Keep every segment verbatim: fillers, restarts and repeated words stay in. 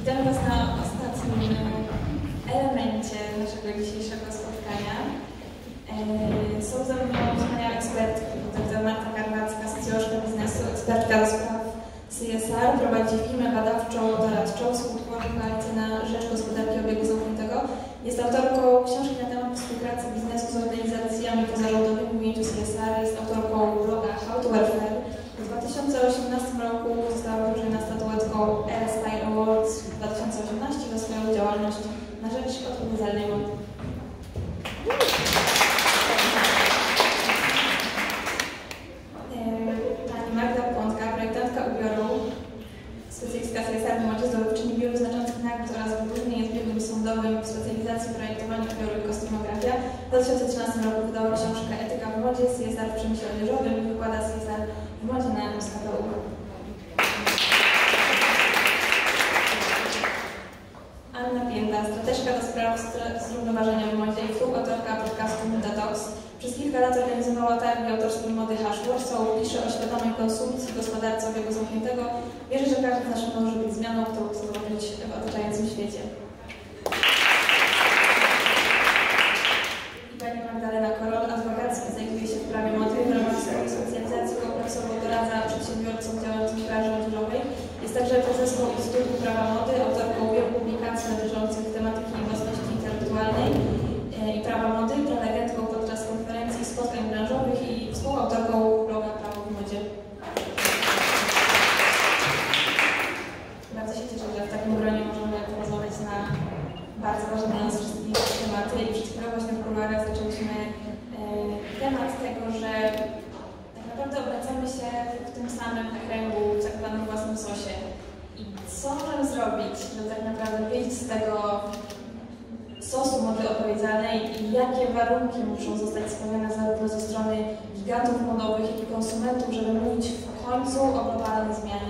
Witam Was na ostatnim elemencie naszego dzisiejszego spotkania. Są ze mną wspaniałe ekspertki, dr Marta Karwacka, socjolożka biznesu, ekspertka do spraw C S R, prowadzi firmę badawczą, doradczą, współtworzy koalicję na rzecz gospodarki obiegu zamkniętego. Jest autorką książki na temat współpracy biznesu z organizacjami pozarządowymi w ujęciu C S R, jest autorką bloga How to Welfare. W dwa tysiące osiemnastym roku została wyróżniona statuetką R S I Awards dwa tysiące osiemnaście za swoją działalność na rzecz odpowiedzialnej mody. Pani Magda Płonka, projektantka ubioru, specjalistka C S R w modzie, zdobywczyni wielu znaczących nagród oraz wyróżnień w biegłym sądowym w specjalizacji projektowania ubioru i kostymografia. W dwa tysiące trzynastym roku wydała książkę Etyka w modzie, C S R w przemyśle odzieżowym i wykłada C S R w modzie na S K P U. Anna Pięta, strateżka do spraw zrównoważenia w modzie i współautorka podcastu Detox. Przez kilka lat organizowała targi autorskie mody Hashword, co pisze o świadomej konsumpcji w gospodarce obiegu zamkniętego. Wierzę, że każdy z nas może być zmianą, którą chce zobaczyć w otaczającym świecie. I pani Magdalena Korol, adwokacka, zajmuje się w prawie mody w ramach swojej specjalizacji kompleksowo doradza przedsiębiorcom działającym w branży odzieżowej. Jest także prezeską Instytutu Prawa Mody, autorką wielu publikacji dotyczących tematyki własności intelektualnej i prawa mody, prelegentką podczas konferencji i spotkań branżowych i współautorką bloga Prawo w modzie. Bardzo się cieszę, że w takim gronie możemy porozmawiać na bardzo ważne dla nas wszystkich tematy i przed chwilą właśnie w kuluarach zaczęliśmy e, temat tego, że tak naprawdę obracamy się w tym samym kręgu, w tak zwanym własnym sosie. I co możemy zrobić, żeby tak naprawdę wyjść z tego sosu mody odpowiedzialnej i jakie warunki muszą zostać spełnione zarówno ze strony gigantów modowych, jak i konsumentów, żeby mówić w końcu o globalnej zmianie?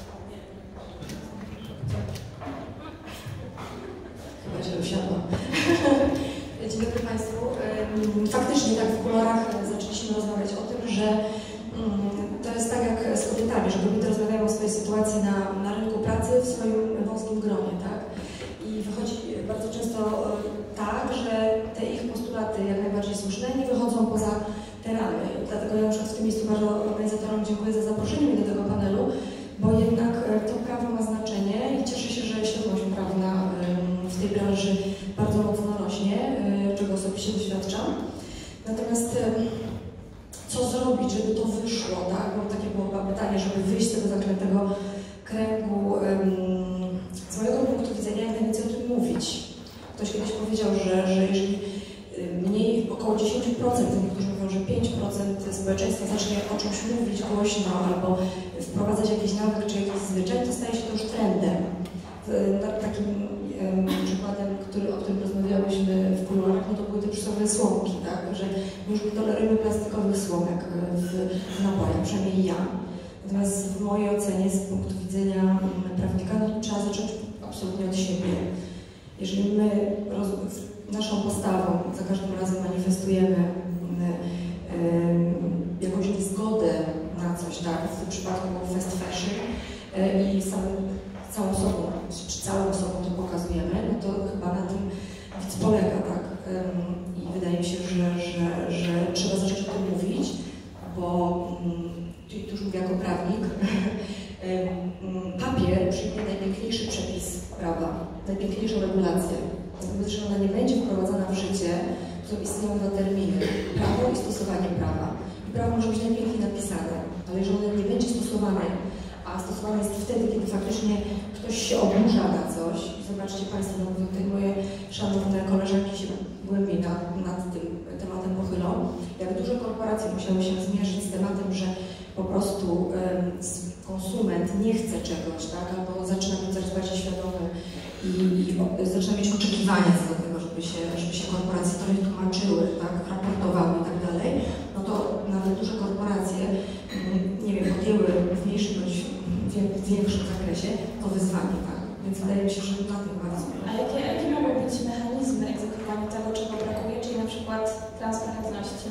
Chyba się usiadłam. Dzień dobry Państwu. Faktycznie tak w kuluarach zaczęliśmy rozmawiać o tym, że to jest tak jak z kobietami, że kobiety rozmawiają o swojej sytuacji na, na rynku pracy w swoim wąskim gronie, tak? I wychodzi bardzo często tak, że te ich postulaty jak najbardziej słuszne nie wychodzą poza te ramy. Dlatego ja już w tym miejscu bardzo organizatorom dziękuję za zaproszenie mnie do tego panelu, bo jednak to prawo ma znaczenie i cieszę się, że świadomość prawna w tej branży bardzo mocno rośnie, czego osobiście doświadczam. Natomiast co zrobić, żeby to wyszło, tak? Bo takie było pytanie, żeby wyjść z tego zaklętego kręgu. Z mojego punktu widzenia jak najwięcej o tym mówić. Ktoś kiedyś powiedział, że, że jeżeli mniej, około dziesięć procent, niektórzy mówią, że pięć procent społeczeństwa zacznie o czymś mówić głośno albo wprowadzać jakiś nawyk czy jakiś zwyczaj, to staje się to już trendem. Takim um, przykładem, który, o którym rozmawiałyśmy w kuluarach, no to były te przysłowiowe słomki, tak? Że już nie tolerujemy plastikowych słomek w, w napojach, przynajmniej ja. Natomiast w mojej ocenie, z punktu widzenia prawnika, no, trzeba zacząć absolutnie od siebie. Jeżeli my roz, naszą postawą za każdym razem manifestujemy y, y, jakąś niezgodę na coś, tak? W tym przypadku fast fashion y, i samym, całą sobą, czy całą osobą to pokazujemy, no to chyba na tym widz polega, tak? Y, I wydaje mi się, że, że, że trzeba zacząć o tym mówić, bo y, tu już mówię jako prawnik, papier przyjmie najpiękniejszy przepis prawa, najpiękniejszą regulację. Natomiast jeżeli ona nie będzie wprowadzana w życie, to istnieją dwa terminy. Prawo i stosowanie prawa. I prawo może być najpiękniej napisane, ale jeżeli ono nie będzie stosowane, a stosowane jest wtedy, kiedy faktycznie ktoś się oburza na coś, zobaczcie Państwo, no, tutaj moje szanowne koleżanki się głębiej nad, nad tym tematem pochylą, jak duże korporacje musiały się zmierzyć z tematem, że po prostu um, konsument nie chce czegoś, tak? Albo zaczyna być coraz bardziej świadomy i, i o, zaczyna mieć oczekiwania co do tego, żeby się, żeby się korporacje trochę tłumaczyły, tak? Raportowały i tak dalej, no to nawet duże korporacje, nie wiem, podjęły w mniejszym bądź w większym zakresie to wyzwanie, tak? Więc wydaje mi się, że na tym bardzo. A jakie, jakie mogą być mechanizmy egzekwowania tego, czego brakuje, czyli na przykład transparentności?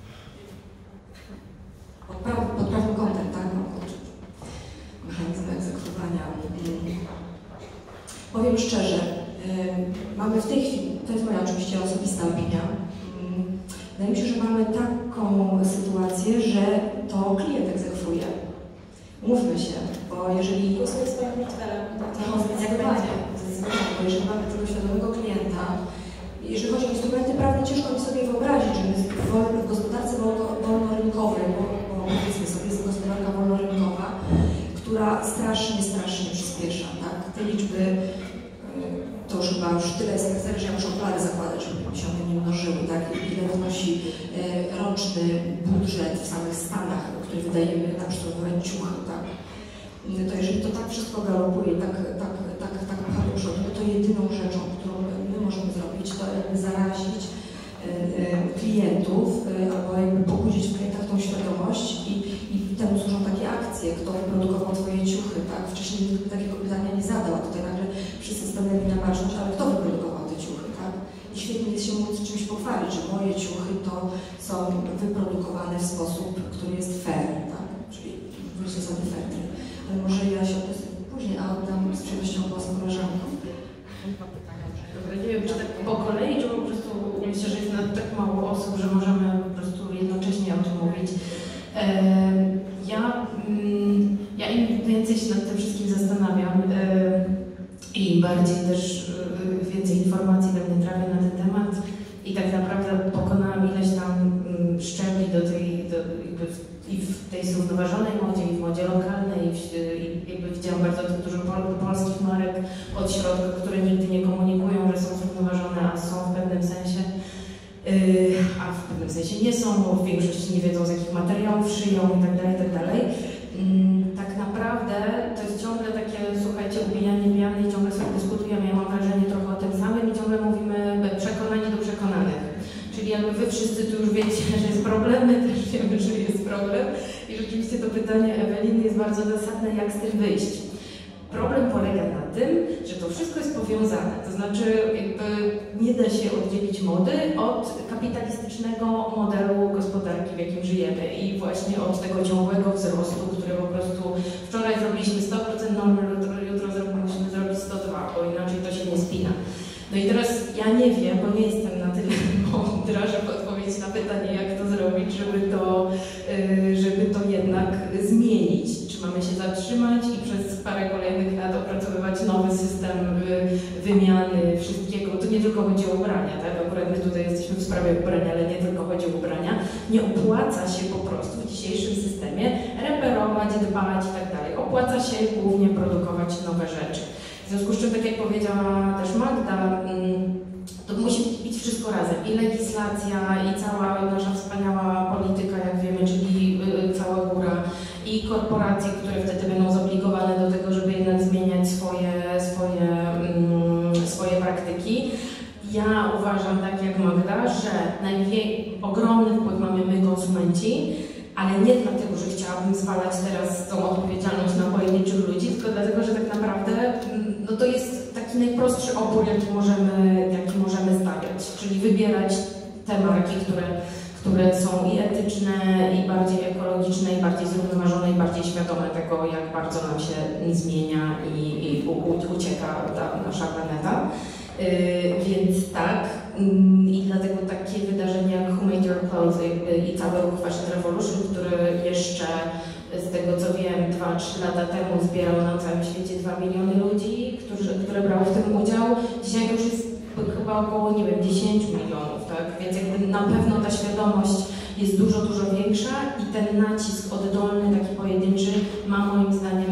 Pod, praw, pod prawnym kątem, tak? No, mechanizmy egzekwowania. Po powiem szczerze, mamy w tej chwili, to jest moja oczywiście osobista opinia, wydaje mi się, że mamy taką sytuację, że to klient egzekwuje. Mówmy się, bo jeżeli... Głosuję swoim portfelem. No, zdecydowanie, zdecydowanie, bo jeżeli mamy tego świadomego klienta, jeżeli chodzi o instrumenty prawne, ciężko mi sobie wyobrazić, że my w gospodarce wolnorynkowej, bo, bo powiedzmy sobie, jest gospodarka wolnorynkowa, która strasznie, strasznie przyspiesza, tak? Te liczby, to już chyba już tyle jest jak że ja muszę okulary zakładać, żeby się one nie mnożyły, tak? Ile wynosi roczny budżet w samych Stanach, który wydajemy na przykład ciuchy, tak? To jeżeli to tak wszystko galopuje, tak, tak, tak, tak pcha do przodu, to jedyną rzeczą, którą my możemy zrobić, to jakby zarazić klientów albo jakby pobudzić w klientach tą świadomość i, i temu służą takie akcje, kto wyprodukował Twoje ciuchy, tak? Wcześniej nikt by takiego pytania nie zadał, a tutaj nagle wszyscy stanęli na baczność, ale kto wyprodukował te ciuchy, tak? I świetnie jest się móc czymś pochwalić, że moje ciuchy to są wyprodukowane w sposób, który jest fair, tak? Czyli zasady fair. Ale może ja się odniosę później, a oddam z przyjemnością głos koleżankom. Dobra, nie wiem, czy tak po kolei, czy po prostu myślę, że jest tak mało osób, że możemy po prostu jednocześnie o tym mówić. Ja, ja im więcej się nad tym wszystkim zastanawiam i bardziej też więcej informacji do mnie trafia na ten temat i tak naprawdę pokonałam ileś tam szczebli do tej, do, jakby w, i w tej zrównoważonej modzie, i w modzie lokalnej, i, w, i jakby widziałam bardzo dużo pol, polskich marek od środka, które nigdy nie komunikują, że są zrównoważone, a są w pewnym sensie. Yy, a w pewnym sensie nie są, bo w większości nie wiedzą, z jakich materiałów szyją i tak dalej, i tak dalej. Yy, tak naprawdę to jest ciągle takie, słuchajcie, ubijanie piany i ciągle sobie dyskutujemy. Ja mam wrażenie trochę o tym samym i ciągle mówimy przekonani do przekonanych. Czyli jakby wy wszyscy tu już wiecie, że jest problem, my też wiemy, że jest problem. I rzeczywiście to pytanie Eweliny jest bardzo zasadne, jak z tym wyjść. Problem polega na tym, że to wszystko jest powiązane, to znaczy jakby nie da się oddzielić mody od kapitalistycznego modelu gospodarki, w jakim żyjemy i właśnie od tego ciągłego wzrostu, który po prostu wczoraj zrobiliśmy sto procent normy, jutro, jutro musimy zrobić sto dwa, bo inaczej to się nie spina. No i teraz ja nie wiem, bo nie jestem na tyle mądra, żeby odpowiedzieć na pytanie, jak to zrobić, żeby to, żeby to jednak zmienić. Czy mamy się zatrzymać i przez parę kolejnych lat opracowywać nowy system wymiany wszystkiego. To nie tylko chodzi o ubrania, tak? Akurat my tutaj jesteśmy w sprawie ubrania, ale nie tylko chodzi o ubrania. Nie opłaca się po prostu w dzisiejszym systemie reperować, dbać i tak dalej. Opłaca się głównie produkować nowe rzeczy. W związku z czym, tak jak powiedziała też Magda, to musi być wszystko razem. I legislacja, i cała nasza wspaniała polityka, jak wiemy, czyli cała góra, i korporacje, które wtedy będą zobligowane do tego, żeby jednak zmieniać swoje, swoje, swoje praktyki. Ja uważam, tak jak Magda, że największy, ogromny wpływ mamy my, konsumenci, ale nie dlatego, że chciałabym zwalać teraz tą odpowiedzialność na pojedynczych ludzi, tylko dlatego, że tak naprawdę no to jest taki najprostszy opór, jaki możemy, jaki możemy stawiać, czyli wybierać te marki, które, które są i etyczne, i bardziej ekologiczne, i bardziej zrównoważone, i bardziej świadome tego, jak bardzo nam się zmienia i, i u, ucieka ta nasza planeta. Yy, więc tak, yy, i dlatego takie wydarzenia jak Who Made Your Clothes i, i cały ruch Fashion Revolution, który jeszcze z tego co wiem dwa trzy lata temu zbierał na całym świecie dwa miliony ludzi, którzy, które brały w tym udział, dzisiaj już jest chyba około, nie wiem, dziesięć milionów, tak? Więc jakby na pewno ta świadomość jest dużo, dużo większa i ten nacisk oddolny, taki pojedynczy, ma moim zdaniem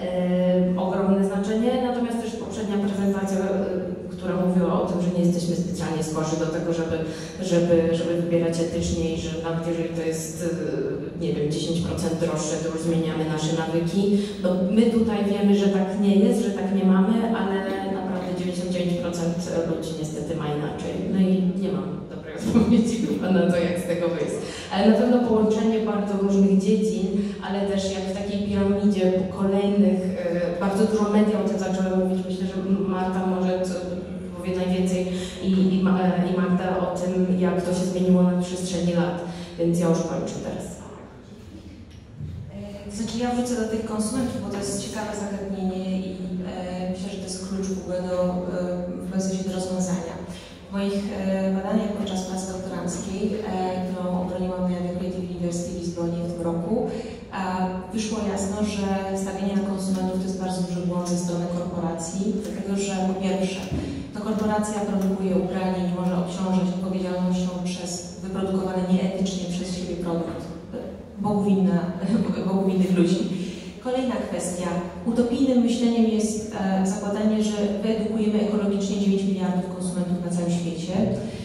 e, ogromne znaczenie, natomiast też poprzednia prezentacja, e, która mówiła o tym, że nie jesteśmy specjalnie skorzy do tego, żeby, żeby, żeby wybierać etycznie i że nawet jeżeli to jest, e, nie wiem, dziesięć procent droższe, to już zmieniamy nasze nawyki. No, my tutaj wiemy, że tak nie jest, że tak nie mamy, ale naprawdę dziewięćdziesiąt dziewięć procent ludzi niestety ma inaczej. No i nie mam dobrej odpowiedzi chyba na to, jak z tego wyjść. Ale na pewno połączenie bardzo różnych dziedzin, ale też jak w takiej piramidzie kolejnych, bardzo dużo media o tym zaczęły mówić. Myślę, że Marta może powie najwięcej i, i, i Magda o tym, jak to się zmieniło na przestrzeni lat. Więc ja już kończę teraz. Znaczy ja wrócę do tych konsumentów, bo to jest ciekawe zagadnienie i e, myślę, że to jest klucz w ogóle do, e, w procesie do rozwiązania. W moich e, badaniach podczas pracy doktoranckiej, e, którą obroniłam na Creative University w Lizbonie w tym roku, e, wyszło jasno, że stawianie na konsumentów to jest bardzo duży błąd ze strony korporacji, dlatego że po pierwsze, to korporacja produkuje ubranie i nie może obciążać odpowiedzialnością przez wyprodukowany nieetycznie przez siebie produkt. Bogu winna, Bogu winnych ludzi. Kolejna kwestia. Utopijnym myśleniem jest e, zakładanie, że wyedukujemy ekologicznie dziewięć miliardów konsumentów na całym świecie.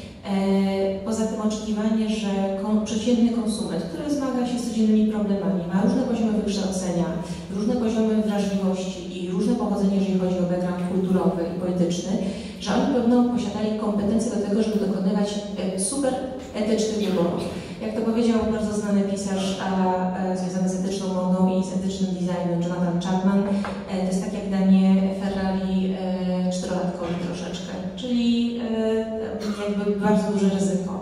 E, poza tym oczekiwanie, że kon, przeciętny konsument, który zmaga się z codziennymi problemami, ma różne poziomy wykształcenia, różne poziomy wrażliwości i różne pochodzenie, jeżeli chodzi o background kulturowy i polityczny, że oni pewno posiadali kompetencje do tego, żeby dokonywać e, super etycznych wyborów. Jak to powiedział bardzo znany pisarz a, a, związany z etyczną modą i z etycznym designem, Jonathan Chapman, e, to jest tak jak danie Ferrari e, czterolatkowi troszeczkę, czyli e, jakby bardzo duże ryzyko.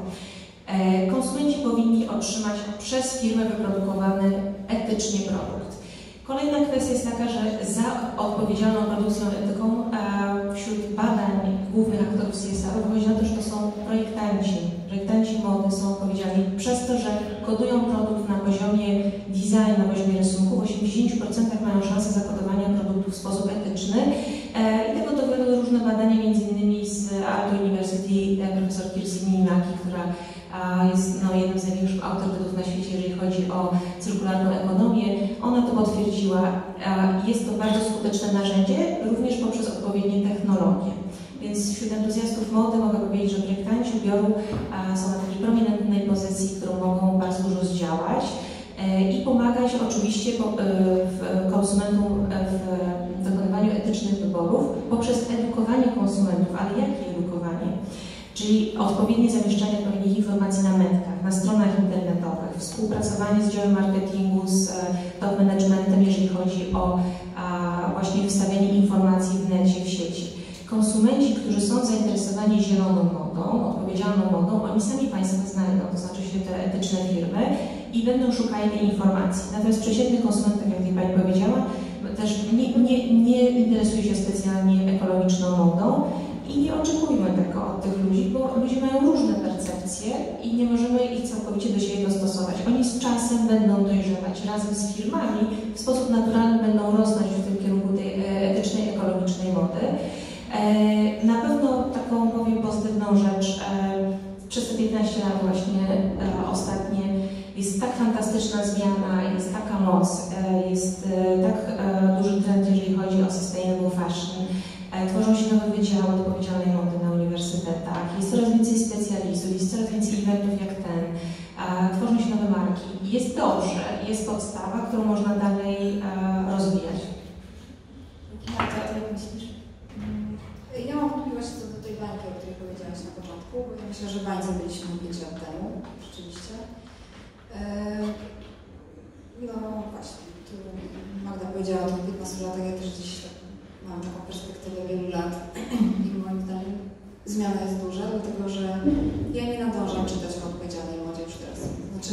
E, konsumenci powinni otrzymać przez firmę wyprodukowany etycznie produkt. Kolejna kwestia jest taka, że za odpowiedzialną produkcją etyką a wśród badań głównych aktorów C S R wychodzi na to, że to są projektanci. Projektanci mody są odpowiedzialni przez to, że kodują produkt na poziomie design, na poziomie rysunku. W osiemdziesięciu procentach mają szansę zakodowania produktu w sposób etyczny. E, I tego dowiodły różne badania, między innymi z Aalto University, profesor Kirsi Minimaki, która a, jest no, jednym z największych autorytetów na świecie, jeżeli chodzi o cyrkularną ekonomię. Ona to potwierdziła. A, jest to bardzo skuteczne narzędzie, również poprzez odpowiednie technologie. Więc wśród entuzjastów mody mogę powiedzieć, że projektanci ubioru a, są na takiej prominentnej pozycji, którą mogą bardzo dużo zdziałać e, i pomagać oczywiście po, e, w, konsumentom w dokonywaniu etycznych wyborów poprzez edukowanie konsumentów. Ale jakie edukowanie? Czyli odpowiednie zamieszczanie odpowiednich informacji na metkach, na stronach internetowych, współpracowanie z działem marketingu, z top managementem, jeżeli chodzi o a, właśnie wystawianie informacji w necie, w sieci. Konsumenci, którzy są zainteresowani zieloną modą, odpowiedzialną modą, oni sami Państwo znajdą, to znaczy się te etyczne firmy i będą szukali tej informacji. Natomiast przeciętny konsument, tak jak tutaj Pani powiedziała, też nie, nie, nie interesuje się specjalnie ekologiczną modą i nie oczekujmy tego od tych ludzi, bo ludzie mają różne percepcje i nie możemy ich całkowicie do siebie dostosować. Oni z czasem będą dojrzewać razem z firmami, w sposób naturalny będą rosnąć w tym kierunku tej etycznej, ekologicznej mody. Na pewno taką powiem pozytywną rzecz, przez te piętnaście lat właśnie ostatnie jest tak fantastyczna zmiana, jest taka moc, jest tak duży trend, jeżeli chodzi o sustainable fashion. Tworzą się nowe wydziały odpowiedzialnej mody na uniwersytetach, jest coraz więcej specjalistów, jest coraz więcej eventów jak ten, tworzą się nowe marki. Jest dobrze, jest podstawa, którą można dalej rozwijać. Marta, co jak myślisz? Ja mam wątpliwości co do tej bańki, o której powiedziałaś na początku, bo ja myślę, że bańce byliśmy pięć lat temu, rzeczywiście. No właśnie, tu Magda powiedziała o tych piętnastu latach, ja też gdzieś tak mam taką perspektywę wielu lat i moim zdaniem zmiana jest duża, dlatego że ja nie nadążam czytać o odpowiedzialnej modzie już teraz. Znaczy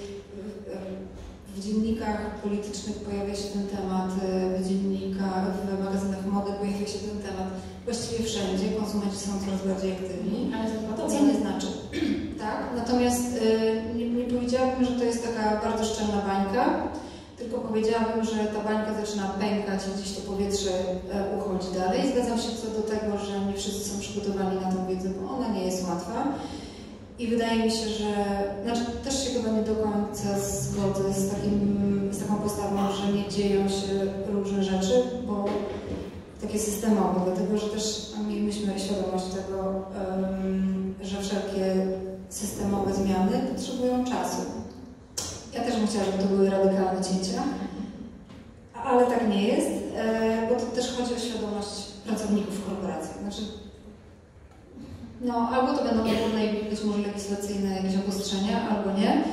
w dziennikach politycznych pojawia się ten temat, w dziennikach, w magazynach mody pojawia się ten temat. Właściwie wszędzie konsumenci są coraz bardziej aktywni. Ale to co nie znaczy. Tak, natomiast y, nie, nie powiedziałabym, że to jest taka bardzo szczelna bańka, tylko powiedziałabym, że ta bańka zaczyna pękać i gdzieś to powietrze y, uchodzi dalej. Zgadzam się co do tego, że nie wszyscy są przygotowani na tą wiedzę, bo ona nie jest łatwa. I wydaje mi się, że, znaczy też się chyba nie do końca zgodzę z, takim, z taką postawą, że nie dzieją się różne rzeczy, bo takie systemowe, dlatego że też mieliśmy świadomość tego, um, że wszelkie systemowe zmiany potrzebują czasu. Ja też bym chciała, żeby to były radykalne cięcia, ale tak nie jest, e, bo to też chodzi o świadomość pracowników korporacji. Znaczy, no, albo to będą ogólne i być może legislacyjne jakieś obostrzenia, albo nie.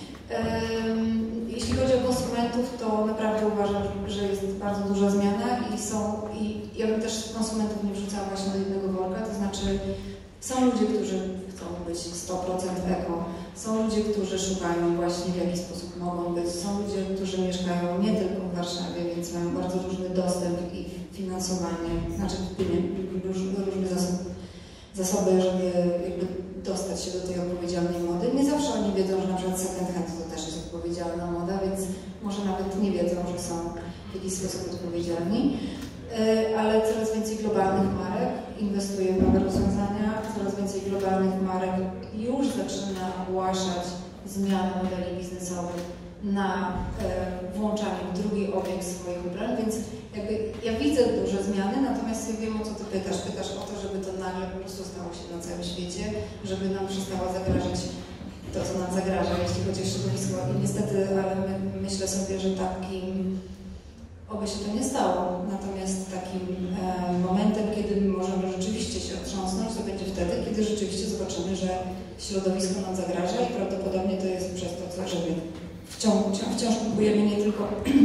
Jeśli chodzi o konsumentów, to naprawdę uważam, że jest bardzo duża zmiana i są, i ja bym też konsumentów nie wrzucała właśnie do jednego worka, to znaczy są ludzie, którzy chcą być sto procent eko, Są ludzie, którzy szukają właśnie w jaki sposób mogą być. Są ludzie, którzy mieszkają nie tylko w Warszawie, więc mają bardzo różny dostęp i finansowanie, znaczy różny, różny zasób, zasoby, żeby jakby dostać się do tej odpowiedzialnej mody. Nie zawsze oni wiedzą, że na przykład second hand to też jest odpowiedzialna moda, więc może nawet nie wiedzą, że są w jakiś sposób odpowiedzialni. Ale coraz więcej globalnych marek inwestuje w nowe rozwiązania, coraz więcej globalnych marek już zaczyna ogłaszać zmiany modeli biznesowych na e, włączanie w drugi obieg swoich ubrań, więc jakby ja widzę duże zmiany, natomiast ja wiem, o co Ty pytasz. Pytasz o to, żeby to nagle po prostu stało się na całym świecie, żeby nam przestało zagrażać to, co nam zagraża, jeśli chodzi o środowisko. I niestety, ale my, myślę sobie, że takim oby się to nie stało. Natomiast takim e, momentem, kiedy możemy rzeczywiście się otrząsnąć, to będzie wtedy, kiedy rzeczywiście zobaczymy, że środowisko nam zagraża i prawdopodobnie to jest przez to, że my wciąż, wciąż kupujemy nie tylko,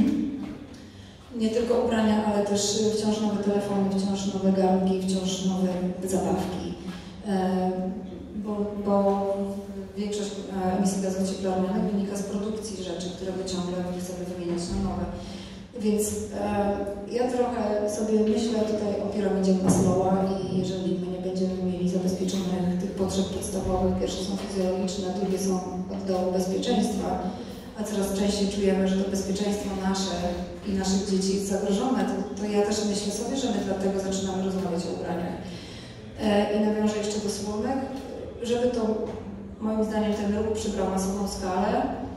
nie tylko ubrania, ale też wciąż nowe telefony, wciąż nowe garnki, wciąż nowe zabawki. E, bo, bo większość emisji gazów cieplarnianych wynika z produkcji rzeczy, które my ciągle chcemy wymieniać na nowe. Więc e, ja trochę sobie myślę tutaj o piramidzie Maslowa i jeżeli my nie będziemy mieli zabezpieczonych tych potrzeb podstawowych, pierwsze są fizjologiczne, drugie są od dołu bezpieczeństwa, a coraz częściej czujemy, że to bezpieczeństwo nasze i naszych dzieci jest zagrożone, to, to ja też myślę sobie, że my dlatego zaczynamy rozmawiać o ubraniach. E, I nawiążę jeszcze do słówek, żeby to moim zdaniem ten ruch przybrał masową skalę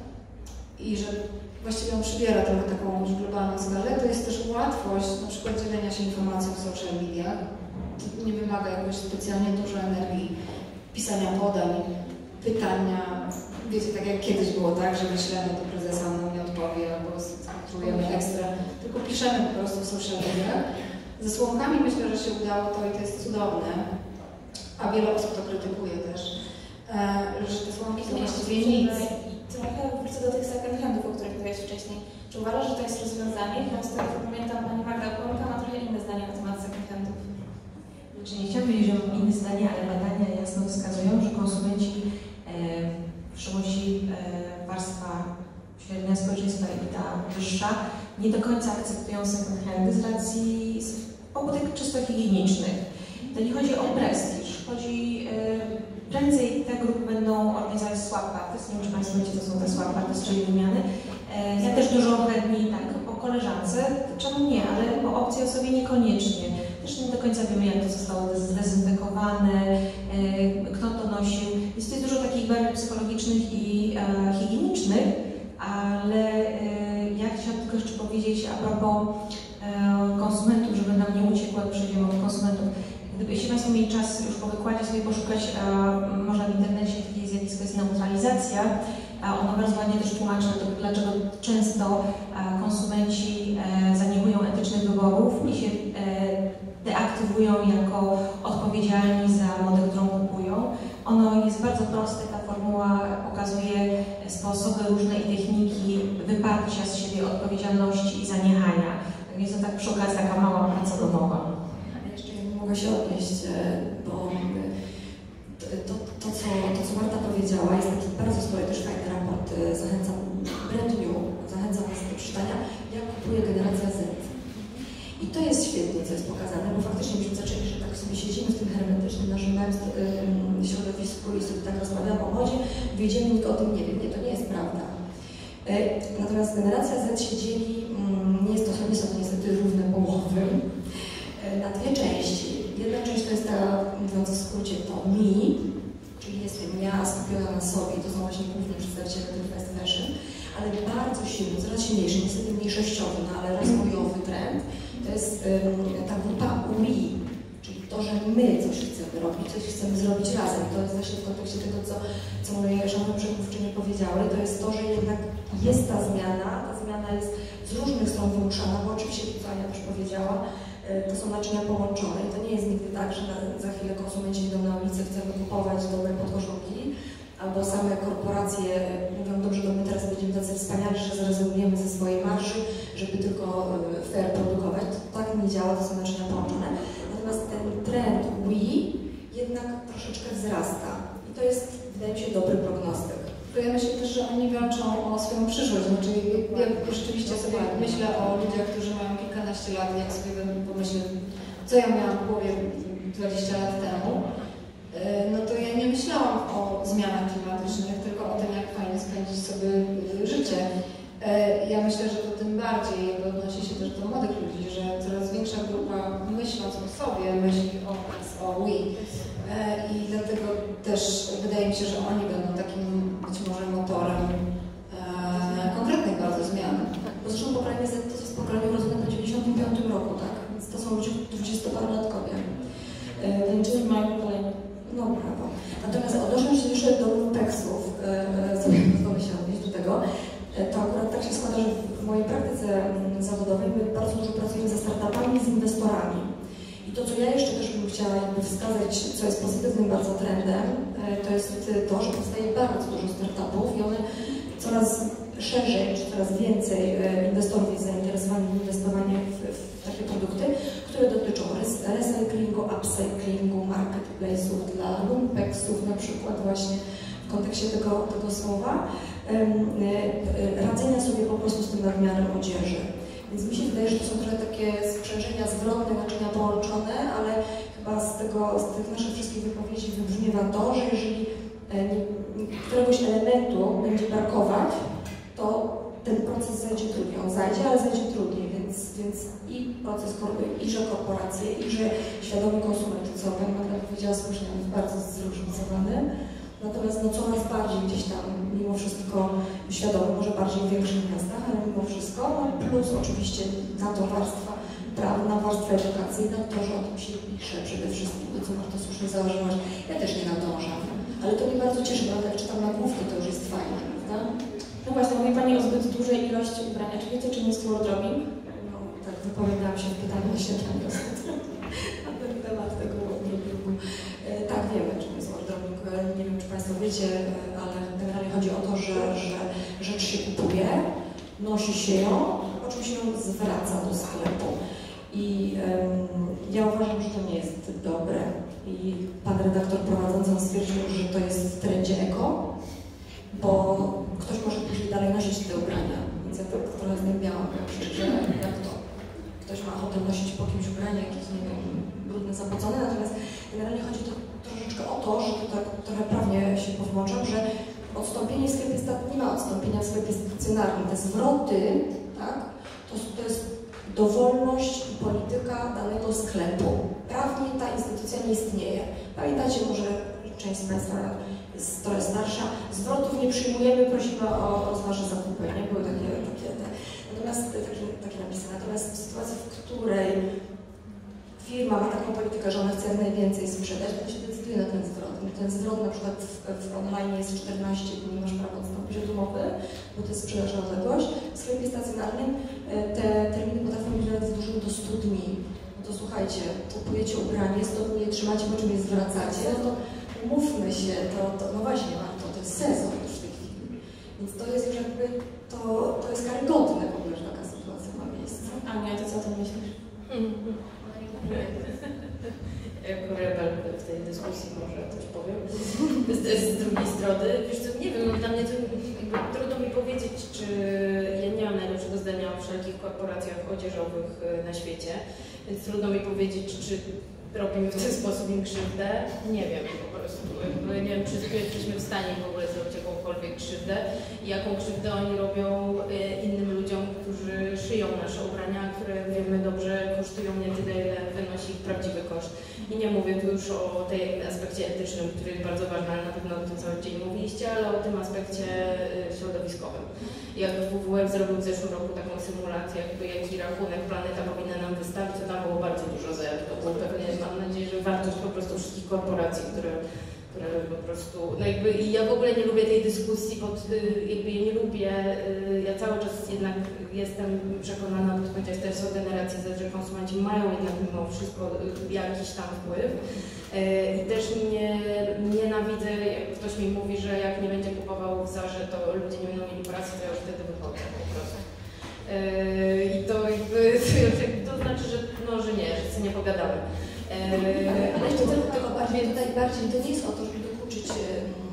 i że właściwie on przybiera trochę taką już globalną skalę, to jest też łatwość na przykład dzielenia się informacją w social mediach. To nie wymaga jakoś specjalnie dużo energii, pisania podań, pytania. Wiecie, tak jak kiedyś było tak, że wyślemy do prezesa, on nam nie odpowie, albo skonstruujemy ekstra, tylko piszemy po prostu w social mediach. Ze słowkami myślę, że się udało to i to jest cudowne, a wiele osób to krytykuje też, że te słowki to właściwie nic. Trochę wrócę do tych second handów, o których mówiłeś wcześniej. Czy uważasz, że to jest rozwiązanie? Bo z tego co pamiętam, pani Magda Polka ma trochę inne zdanie na temat second handów. Znaczy, nie chciałam powiedzieć, że mam inne zdanie, ale badania jasno wskazują, że konsumenci, e, w szczególności e, warstwa średnia społeczeństwa i ta wyższa, nie do końca akceptują second handy z racji pobudek czysto higienicznych. To nie chodzi o prestiż, chodzi e, prędzej te grupy będą organizować swap parties. Nie wiem, czy Państwo wiecie, co są te swap parties, czyli wymiany. Ja też dużo chętniej tak o koleżance, czemu nie, ale o obcej osobie niekoniecznie. Też nie do końca wiemy, jak to zostało zdezynfekowane, kto to nosił. Jest tutaj dużo takich barier psychologicznych i e, higienicznych, ale e, ja chciałam tylko jeszcze powiedzieć a propos e, konsumentów, żeby nam nie uciekło, jak przejdziemy od konsumentów. Gdybyście Państwo mieli czas już po wykładzie sobie poszukać, e, można w internecie takie zjawisko jest neutralizacja. E, ono bardzo ładnie też tłumaczy, dlaczego często e, konsumenci e, zaniechmują etycznych wyborów i się e, deaktywują jako odpowiedzialni za modę, którą kupują. Ono jest bardzo proste, ta formuła pokazuje sposoby różne i techniki wyparcia z siebie odpowiedzialności i zaniechania. Tak więc to tak przy okazji taka mała praca domowa. Mogę się odnieść, bo to, to, co, to, co Marta powiedziała, jest taki bardzo spory, też fajny raport, zachęcam, brand new, zachęcam Was do przeczytania, jak kupuje generacja Z. I to jest świetnie, co jest pokazane, bo faktycznie myśmy zaczęli, że tak sobie siedzimy w tym hermetycznym naszym yy, środowisku i sobie tak rozmawiamy o modzie, wiedziemy, nikt o tym nie wie. Nie, to nie jest prawda. Yy, natomiast generacja Z się dzieli, yy, nie jest to nie są to niestety równe połowy, na dwie części. Jedna część to jest ta, mówiąc w skrócie, to me, czyli jestem ja skupiona na sobie, to są właśnie główni przedstawiciele tych fast fashion, ale bardzo silny, coraz silniejszy, niestety mniejszościowy, no ale rozwojowy trend, to jest um, ta grupa we, czyli to, że my coś chcemy robić, coś chcemy zrobić razem. To jest właśnie w kontekście tego, co, co moje szanowne przedmówczynie powiedziały, to jest to, że jednak jest ta zmiana, ta zmiana jest z różnych stron wymuszana, bo oczywiście, co Ania też powiedziała, to są naczynia połączone i to nie jest nigdy tak, że na, za chwilę konsumenci idą na ulicę, chcemy kupować dobre podkoszulki, albo same korporacje mówią, dobrze, to my teraz będziemy tacy wspaniali, że zrezygnujemy ze swojej marży, żeby tylko fair produkować. To tak nie działa, to są naczynia połączone. Natomiast ten trend we jednak troszeczkę wzrasta i to jest, wydaje mi się, dobry prognostyk. To ja myślę też, że oni walczą o swoją przyszłość. Znaczy, ja rzeczywiście sobie myślę o ludziach, którzy mają kilkanaście lat, jak sobie pomyślę, co ja miałam w głowie dwadzieścia lat temu, no to ja nie myślałam o zmianach klimatycznych, tylko o tym, jak fajnie spędzić sobie życie. Ja myślę, że to tym bardziej jakby odnosi się też do młodych ludzi, że coraz większa grupa, myśląc o sobie, myśli o nas, o we. I dlatego też wydaje mi się, że oni będą takim być może motorem e, konkretnych bardzo zmian. Bo zresztą pokolenie Z to jest pokolenie urodzone w dziewięćdziesiątym piątym roku, tak? Więc to są ludzie dwudziestoparolatkowie. Więc w moim pokoleniu. No brawo. Natomiast odnosząc się jeszcze do lumpeksów, e, sobie pozwolę się odnieść do tego, to akurat tak się składa, że w mojej praktyce zawodowej my bardzo dużo pracujemy ze startupami, z inwestorami. I to, co ja jeszcze też bym chciała jakby wskazać, co jest pozytywnym bardzo trendem, to jest to, że powstaje bardzo dużo startupów i one coraz szerzej, czy coraz więcej inwestorów jest zainteresowanych inwestowaniem w, w takie produkty, które dotyczą recyklingu, upcyclingu, marketplace'ów dla lumpeksów, na przykład właśnie w kontekście tego, tego słowa, radzenia sobie po prostu z tym nadmiarem odzieży. Więc mi się wydaje, że to są trochę takie sprzężenia zwrotne, naczynia połączone, ale chyba z, tego, z tych naszych wszystkich wypowiedzi wybrzmiewa to, że jeżeli któregoś elementu będzie brakować, to ten proces zajdzie trudniej. On zajdzie, ale zajdzie trudniej, więc, więc i proces, i że korporacje, i że świadomi konsumenty, co Pani Magda powiedziała słusznie, on jest bardzo zróżnicowany. Natomiast no, coraz bardziej gdzieś tam, mimo wszystko świadomy, może bardziej w większych miastach, ale mimo wszystko, no, plus oczywiście na to warstwa prawna, warstwa edukacyjna, to, że o tym się pisze przede wszystkim, to co Marta słusznie założyłaś. Ja też nie nadążam, ale to mnie bardzo cieszy, bo jak czytam nagłówki, to już jest fajne, prawda? No właśnie, mówi Pani o zbyt dużej ilości ubrania. Czy wiecie, czym jest wardrobing? No tak, wypowiadałam się w pytaniu na śniadanie ostatnio na ten temat tego wardrobingu. E, tak, wiemy, czym jest wardrobing. Nie wiem, czy Państwo wiecie, ale generalnie chodzi o to, że, że rzecz się kupuje, nosi się ją, po czym się ją zwraca do sklepu. I um, ja uważam, że to nie jest dobre. I pan redaktor prowadzący stwierdził, że to jest w trendzie eko, bo ktoś może później dalej nosić te ubrania. Więc ja tak trochę zdębiałam, że jak to ktoś ma ochotę nosić po kimś ubrania, jakieś, nie wiem, brudne, zapocone, natomiast generalnie chodzi to troszeczkę o to, że to tak trochę prawnie się powłączam, że odstąpienie w sklepie stacjonarnym, nie ma odstąpienia w sklepie stacjonarnym. Te zwroty, tak, to, to jest dowolność i polityka danego sklepu. Prawnie ta instytucja nie istnieje. Pamiętacie, może część z Państwa jest trochę starsza, zwrotów nie przyjmujemy, prosimy o, o Wasze zakupy, nie? Były takie, takie te. Natomiast takie, takie napisy. Natomiast w sytuacji, w której firma ma taką politykę, że ona chce jak najwięcej sprzedać, to się decyduje na ten zwrot. Ten zwrot na przykład w, w online jest czternaście dni, masz prawo odstąpić od umowy, bo to jest sprzedaż na odległość. W sklepie stacjonarnym te terminy potrafią być nawet wydłużone do stu dni. No to słuchajcie, kupujecie ubranie, sto dni je trzymacie, po czym je zwracacie, no to umówmy się, to, to no właśnie, to, to jest sezon już w tej chwili. Więc to jest już jakby, to, to jest karygodne w ogóle, że taka sytuacja ma miejsce. Ania, to co o tym myślisz? Jako rebel w tej dyskusji może coś powiem. Z, z drugiej strony, wiesz co, nie wiem, dla mnie to jakby trudno mi powiedzieć, czy ja nie mam najlepszego zdania o wszelkich korporacjach odzieżowych na świecie, więc trudno mi powiedzieć, czy robimy w ten sposób im krzywdę. Nie wiem po prostu. Nie wiem, czy jesteśmy w stanie w ogóle zrobić jakąkolwiek krzywdę i jaką krzywdę oni robią innym ludziom, którzy szyją nasze ubrania, które wiemy dobrze kosztują nie tyle, ile wynosi ich prawdziwy koszt. I nie mówię tu już o tej aspekcie etycznym, który jest bardzo ważny, ale na pewno o tym cały dzień mówiliście, ale o tym aspekcie środowiskowym. Jak W W F zrobił w zeszłym roku taką symulację, jakby jaki rachunek planeta powinna nam wystawić, to tam było bardzo dużo zer. To było pewnie, mam nadzieję, że wartość po prostu wszystkich korporacji, które, które po prostu, no jakby i ja w ogóle nie lubię tej dyskusji, pod, jakby ja nie lubię, ja cały czas jednak jestem przekonana, chociaż też są generacje Z, że konsumenci mają jednak mimo wszystko jakiś tam wpływ. I też nie, nienawidzę, jak ktoś mi mówi, że jak nie będzie kupował w Zarze, to ludzie nie będą mieli pracy, to ja już wtedy wychodzę po prostu. I to jakby, to znaczy, że no, że nie, że sobie nie pogadamy. Ale jeszcze tylko tego bardziej, tutaj bardziej to nie jest o to, żeby dokuczyć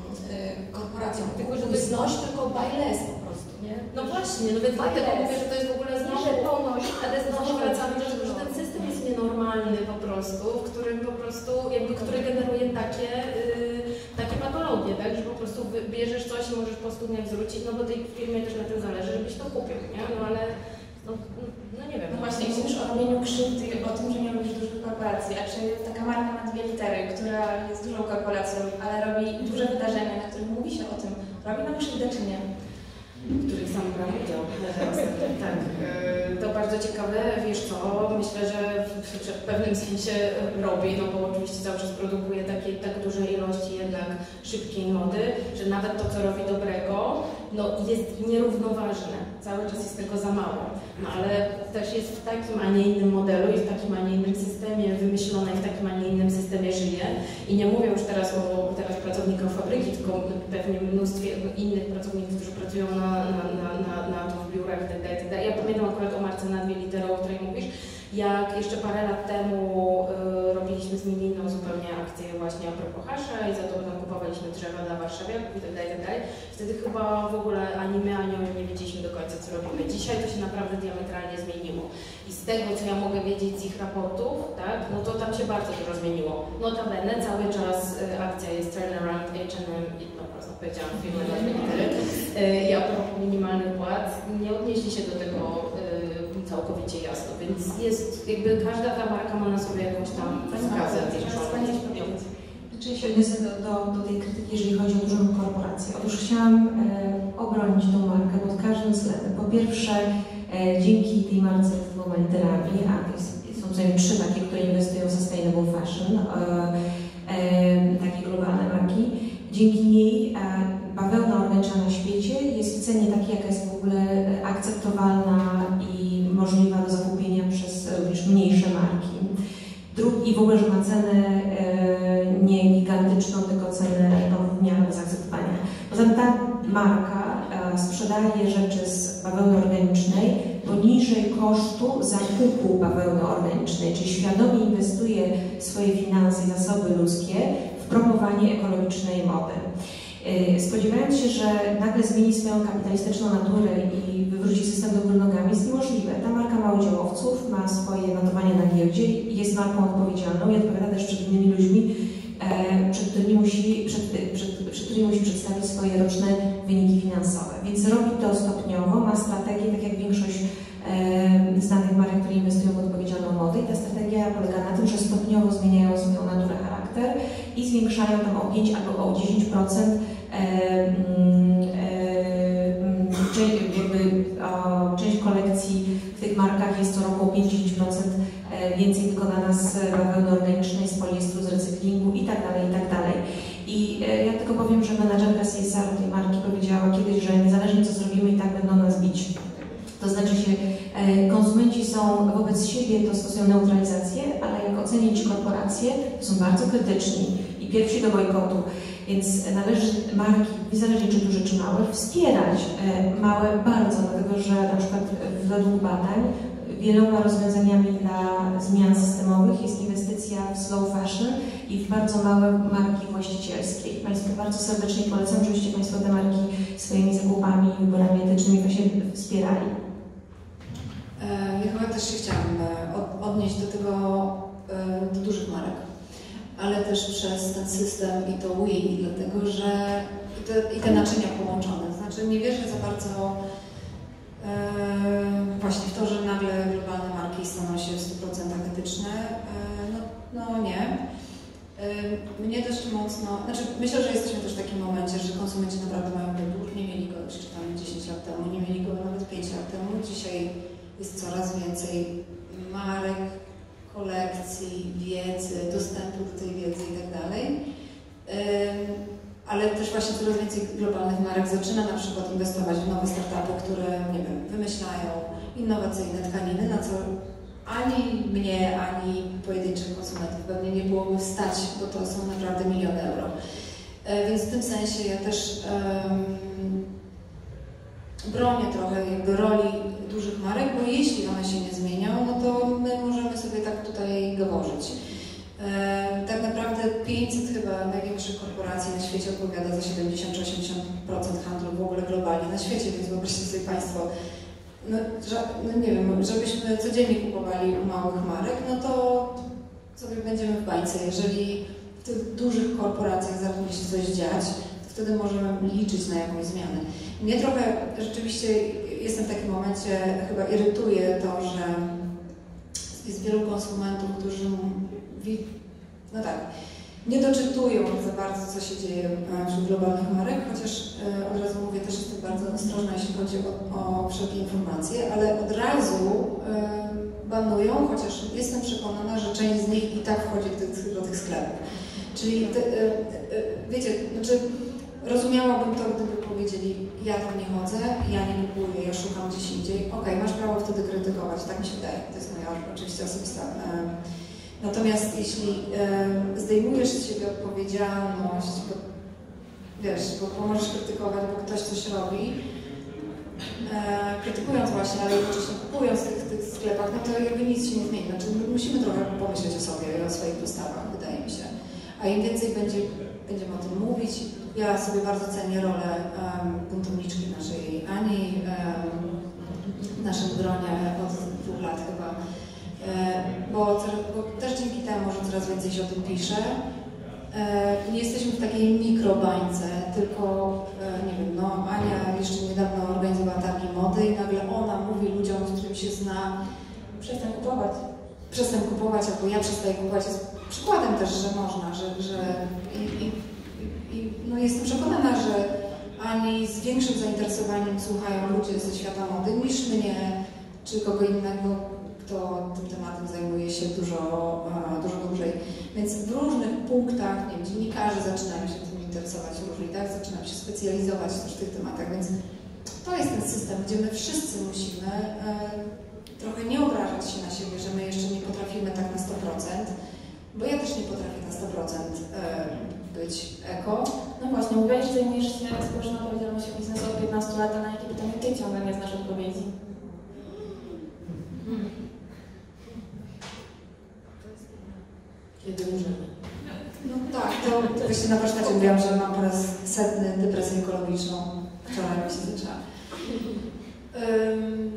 korporacją. Tylko, że Kupuj, znoś, tylko buy less po prostu, nie? No właśnie, no więc dlatego mówię, że to jest w ogóle znowu ponoć, ale znowu wracamy do tego, że ten system jest nienormalny po prostu, w którym po prostu, jakby, który generuje takie, yy, takie patologie, tak, że po prostu bierzesz coś i możesz po stu dniach zwrócić, no bo tej firmie też na tym zależy, żebyś to kupił, nie? No ale, no, no nie wiem. No właśnie, jeśli już o robieniu krzywdy i o tym, że nie lubisz dużych korporacji, a czy taka marka ma dwie litery, która jest dużą korporacją, ale robi duże wydarzenia, na których mówi się o tym, robi nam krzywdę czy nie? W których sam brał udział. Tak, to bardzo ciekawe, wiesz co, myślę, że w, w pewnym sensie robi, no bo oczywiście cały czas produkuje takie, tak duże ilości jednak szybkiej mody, że nawet to, co robi dobrego, no jest nierównoważne, cały czas jest tego za mało, no ale też jest w takim, a nie innym modelu i w takim, a nie innym systemie wymyślone i w takim, a nie innym systemie żyje i nie mówię już teraz o teraz pracownikach fabryki, tylko pewnie mnóstwie innych pracowników, którzy pracują na Na, na, na, na to w biurach itd., itd. Ja pamiętam akurat o marce na dwie litery, o której mówisz, jak jeszcze parę lat temu y, robiliśmy z nimi inną zupełnie akcję właśnie a propos hasza i za to potem kupowaliśmy drzewa dla warszawiaków itd., itd. Wtedy chyba w ogóle ani my, ani oni nie wiedzieliśmy do końca, co robimy. Dzisiaj to się naprawdę diametralnie zmieniło. I z tego, co ja mogę wiedzieć z ich raportów, tak, no to tam się bardzo dużo zmieniło. Notabene cały czas y, akcja jest turnaround H and M i no, powiedziałam firmę na dwie litery. I a propos minimalnych płac, nie odnieśli się do tego y, całkowicie jasno, więc jest jakby każda ta marka ma na sobie jakąś tam skazę. Czy się odniosę do, do, do tej krytyki, jeżeli chodzi o dużą korporację? Otóż chciałam e, obronić tą markę pod każdym względem. Po pierwsze, e, dzięki tej marce z dwoma literami, a jest, są przynajmniej trzy takie, które inwestują w sustainable fashion, e, e, takie globalne marki. Dzięki niej bawełna organiczna na świecie jest w cenie takiej, jaka jest w ogóle akceptowalna i możliwa do zakupienia przez również mniejsze marki. I w ogóle, że ma cenę nie gigantyczną, tylko cenę równianą do zaakceptowania. Poza tym ta marka sprzedaje rzeczy z bawełny organicznej poniżej kosztu zakupu bawełny organicznej, czyli świadomie inwestuje swoje finanse i zasoby ludzkie w promowanie ekologicznej mody. Spodziewając się, że nagle zmieni swoją kapitalistyczną naturę i wywróci system do góry nogami, jest niemożliwe. Ta marka ma udziałowców, ma swoje notowania na giełdzie i jest marką odpowiedzialną i odpowiada też przed innymi ludźmi, przed którymi musi, przed, przed, przed którymi musi przedstawić swoje roczne wyniki finansowe. Więc robi to stopniowo, ma strategię, tak jak większość e, znanych marek, które inwestują w odpowiedzialną modę i ta strategia polega na tym, że stopniowo zmieniają swoją naturę, charakter i zwiększają tam o pięć albo o dziesięć procent e, e, jakby, o, część kolekcji w tych markach jest co roku o pięć do dziesięciu procent więcej wykonana z bawełny organicznej, z poliestru, z recyklingu i tak dalej, i tak dalej. I e, ja tylko powiem, że menadżerka C S R tej marki powiedziała kiedyś, że niezależnie co zrobimy, i tak będą nas bić. To znaczy się, e, konsumenci są wobec siebie, to stosują neutralizację, ale jak ocenić korporacje, to są bardzo krytyczni i pierwsi do bojkotu. Więc należy marki, niezależnie czy duże, czy małe, wspierać e, małe bardzo, dlatego że na przykład według badań wieloma rozwiązaniami dla zmian systemowych jest inwestycja w slow fashion i w bardzo małe marki właścicielskie. Państwu bardzo serdecznie polecam, żebyście Państwo te marki swoimi zakupami i wyborami etycznymi właśnie wspierali. Ja chyba też się chciałam odnieść do tego, do dużych marek, ale też przez ten system i to Wii, dlatego że i te, i te naczynia połączone. Znaczy nie wierzę za bardzo Yy, właśnie w to, że nagle globalne marki staną się w stu procentach etyczne, yy, no, no nie. Yy, mnie dość mocno, znaczy myślę, że jesteśmy też w takim momencie, że konsumenci naprawdę mają wybór, nie mieli go jeszcze tam dziesięć lat temu, nie mieli go nawet pięć lat temu, dzisiaj jest coraz więcej marek, kolekcji, wiedzy, dostępu do tej wiedzy i tak dalej. Ale też właśnie coraz więcej globalnych marek zaczyna na przykład inwestować w nowe startupy, które, nie wiem, wymyślają innowacyjne tkaniny, na co ani mnie, ani pojedynczych konsumentów pewnie nie byłoby stać, bo to są naprawdę miliony euro. Więc w tym sensie ja też um, bronię trochę jakby roli dużych marek, bo jeśli one się nie zmienią, no to my możemy sobie tak tutaj gaworzyć. Tak naprawdę pięćset chyba największych korporacji na świecie świecie odpowiada za siedemdziesiąt czy osiemdziesiąt procent handlu w ogóle globalnie na świecie, więc wyobraźcie sobie Państwo, no, że, no nie wiem, żebyśmy codziennie kupowali u małych marek, no to sobie będziemy w bańce. Jeżeli w tych dużych korporacjach zacznie się coś dziać, to wtedy możemy liczyć na jakąś zmianę. Mnie trochę rzeczywiście, jestem w takim momencie, chyba irytuje to, że jest wielu konsumentów, którzy no tak, nie doczytują za bardzo, co się dzieje wśród globalnych marek, chociaż od razu mówię, też jestem bardzo ostrożna, jeśli chodzi o, o wszelkie informacje, ale od razu banują, chociaż jestem przekonana, że część z nich i tak wchodzi do tych, do tych sklepów. Czyli, te, wiecie, znaczy rozumiałabym to, gdyby powiedzieli, ja tam nie chodzę, ja nie kupuję, ja szukam gdzieś indziej. Okej, okay, masz prawo wtedy krytykować, tak mi się wydaje, to jest moja oczywiście osobista. Natomiast jeśli zdejmujesz z siebie odpowiedzialność, bo, wiesz, bo, bo możesz krytykować, bo ktoś coś robi, krytykując właśnie, ale jednocześnie kupując w tych, tych sklepach, no to jakby nic się nie zmieni. Znaczy, musimy trochę pomyśleć o sobie i o swoich dostawach, wydaje mi się. A im więcej będzie, będziemy o tym mówić, ja sobie bardzo cenię rolę um, buntowniczki naszej Ani, um, w naszym gronie od dwóch lat chyba, e, bo, bo też dzięki temu, że coraz więcej się o tym pisze, e, nie jesteśmy w takiej mikrobańce, tylko, e, nie wiem, no Ania jeszcze niedawno organizowała targi mody i nagle ona mówi ludziom, z którymi się zna, Przestań kupować. Przestań kupować, albo ja przestaję kupować. Jest przykładem też, że można, że, że i, i, i, no jestem przekonana, że Ani z większym zainteresowaniem słuchają ludzie ze świata mody niż mnie, czy kogo innego, kto tym tematem zajmuje się dużo, dużo dłużej. Więc w różnych punktach, nie wiem, dziennikarze zaczynają się tym interesować różnie, tak? Zaczynają się specjalizować też w tych tematach, więc to jest ten system, gdzie my wszyscy musimy e, trochę nie obrażać się na siebie, że my jeszcze nie potrafimy tak na sto procent, bo ja też nie potrafię na sto procent e, być eko. No właśnie, mówiłaś, że zajmujesz się społeczną odpowiedzialnością biznesu od piętnastu lat, a na jakie pytanie ty ciągle nie znasz odpowiedzi? Hmm. Kiedy umrzemy? No tak, to właśnie na warsztacie mówiłam, że mam po raz setny depresję ekologiczną. Wczoraj mi się zaczęła. Um,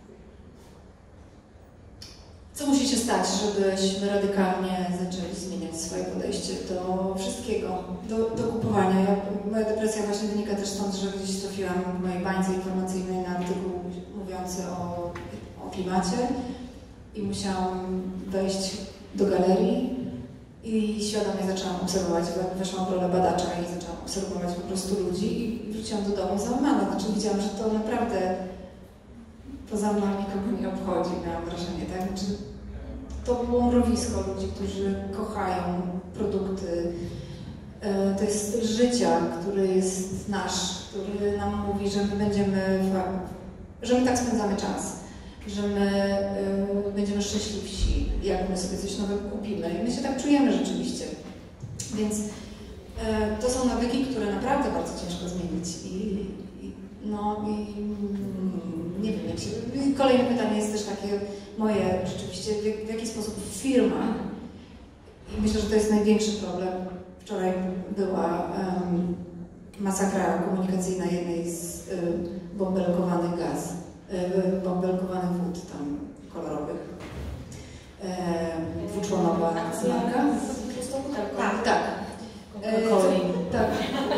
co musi się stać, żebyśmy radykalnie zaczęli zmieniać swoje podejście do wszystkiego, do, do kupowania? Ja, moja depresja właśnie wynika też stąd, że gdzieś trafiłam w mojej bańce informacyjnej na artykuł mówiący o, o klimacie i musiałam wejść do galerii i świadomie zaczęłam obserwować, weszłam w rolę badacza i zaczęłam obserwować po prostu ludzi i wróciłam do domu załamana. Znaczy widziałam, że to naprawdę poza mną nikogo nie obchodzi, miałam wrażenie, tak? Znaczy, to było mrowisko ludzi, którzy kochają produkty. To jest styl życia, który jest nasz, który nam mówi, że my będziemy, że my tak spędzamy czas, że my y, będziemy szczęśliwsi, jak my sobie coś nowego kupimy. I my się tak czujemy rzeczywiście. Więc y, to są nawyki, które naprawdę bardzo ciężko zmienić. I, i no i mm, nie wiem, jak się... I kolejne pytanie jest też takie moje rzeczywiście, w, w jaki sposób firma, i myślę, że to jest największy problem. Wczoraj była um, masakra komunikacyjna jednej z y, bąbelkowanych gaz. bąbelkowanych wód tam kolorowych. E, dwuczłonowa marka. Tak, tak. E, co, tak.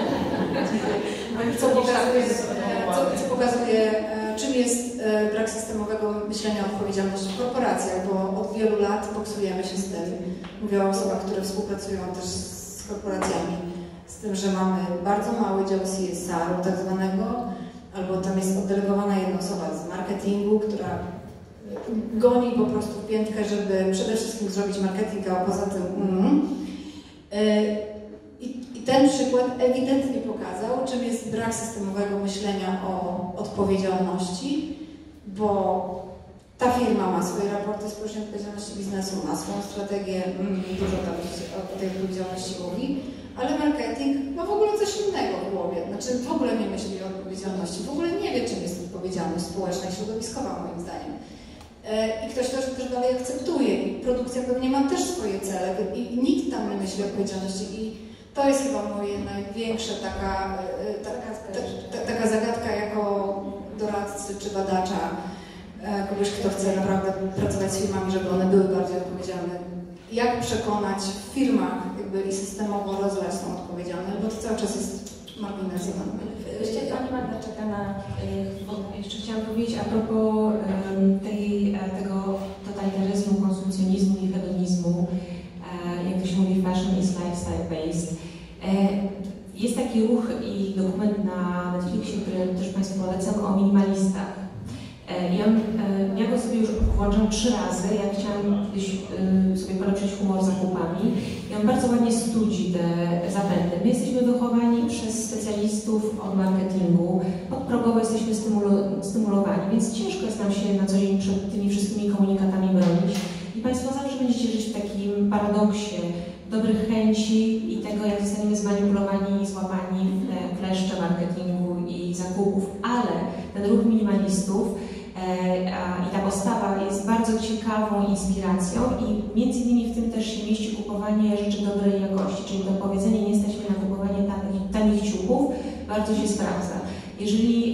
Co pokazuje, co, co pokazuje e, czym jest e, brak systemowego myślenia o odpowiedzialności w korporacjach, bo od wielu lat boksujemy się z tym. Mówię o osobach, które współpracują też z korporacjami, z tym, że mamy bardzo mały dział C S R-u tak zwanego, albo tam jest oddelegowana jedna osoba z marketingu, która goni po prostu w piętkę, żeby przede wszystkim zrobić marketing, a poza tym mm. I, I ten przykład ewidentnie pokazał, czym jest brak systemowego myślenia o odpowiedzialności, bo ta firma ma swoje raporty społecznej odpowiedzialności biznesu, ma swoją strategię, mm, dużo tam o tej odpowiedzialności mówi, ale marketing ma w ogóle coś innego w głowie, znaczy w ogóle nie myśli o odpowiedzialności, w ogóle nie wie, czym jest odpowiedzialność społeczna i środowiskowa, moim zdaniem. I ktoś to też dalej akceptuje i produkcja pewnie ma też swoje cele i nikt tam nie myśli o odpowiedzialności i To jest chyba moje największa taka, ta, ta, ta, taka zagadka jako doradcy czy badacza, kogoś, kto chce naprawdę pracować z firmami, żeby one były bardziej odpowiedzialne. Jak przekonać w firmach jakby i systemowo rozwijać tą odpowiedzialność, bo to cały czas jest marginesem. Jeszcze Pani Magda czeka na... Jeszcze chciałam powiedzieć a propos tej, tego totalitaryzmu, konsumpcjonizmu i hedonizmu, jak to się mówi, fashion is lifestyle based. Jest taki ruch i dokument na Netflixie, który też Państwu polecam, o minimalistach. Ja, ja go sobie już włączam trzy razy, ja chciałam kiedyś sobie polepszyć humor zakupami i on bardzo ładnie studzi te zapędy. My jesteśmy wychowani przez specjalistów od marketingu, podprogowo jesteśmy stymulo stymulowani, więc ciężko jest nam się na co dzień przed tymi wszystkimi komunikatami bronić. I Państwo zawsze będziecie żyć w takim paradoksie dobrych chęci i tego, jak zostaniemy zmanipulowani i złapani w kleszcze marketingu i zakupów, ale ten ruch minimalistów i ta postawa jest bardzo ciekawą inspiracją i między innymi w tym też się mieści kupowanie rzeczy dobrej jakości, czyli to powiedzenie nie stać mnie na kupowanie tanich, tanich ciuchów, bardzo się sprawdza. Jeżeli